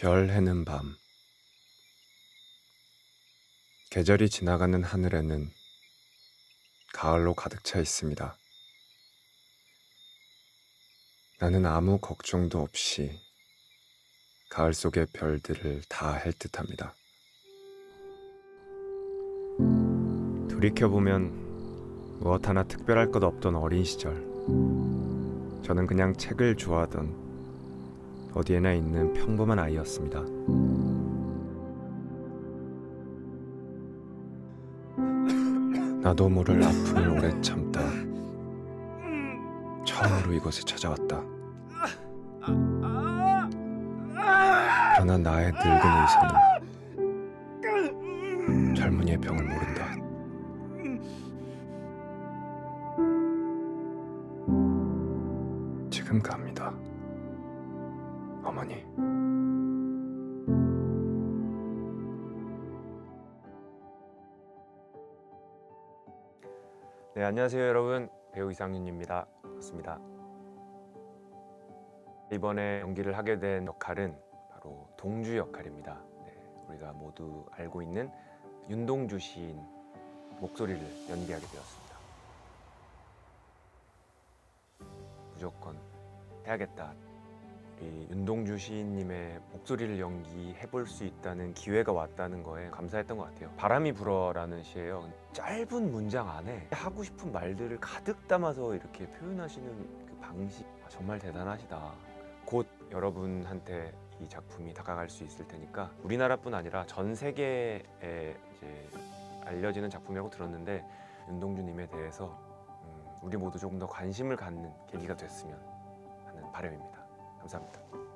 별 해는 밤. 계절이 지나가는 하늘에는 가을로 가득 차 있습니다. 나는 아무 걱정도 없이 가을 속의 별들을 다 할 듯합니다. 돌이켜보면 무엇 하나 특별할 것 없던 어린 시절, 저는 그냥 책을 좋아하던 어디에나 있는 평범한 아이였습니다. 나도 모를 아픔을 오래 참다 처음으로 이곳에 찾아왔다. 그러나 나의 늙은 의사는 젊은이의 병을 모른다. 지금 갑니다, 어머니. 네, 안녕하세요 여러분. 배우 이상윤입니다. 반갑습니다. 이번에 연기를 하게 된 역할은 바로 동주 역할입니다. 네, 우리가 모두 알고 있는 윤동주 시인 목소리를 연기하게 되었습니다. 무조건 해야겠다. 우리 윤동주 시인님의 목소리를 연기해볼 수 있다는 기회가 왔다는 거에 감사했던 것 같아요. 바람이 불어라는 시예요. 짧은 문장 안에 하고 싶은 말들을 가득 담아서 이렇게 표현하시는 그 방식, 정말 대단하시다. 곧 여러분한테 이 작품이 다가갈 수 있을 테니까 우리나라뿐 아니라 전 세계에 이제 알려지는 작품이라고 들었는데 윤동주님에 대해서 우리 모두 조금 더 관심을 갖는 계기가 됐으면 하는 바람입니다. 감사합니다.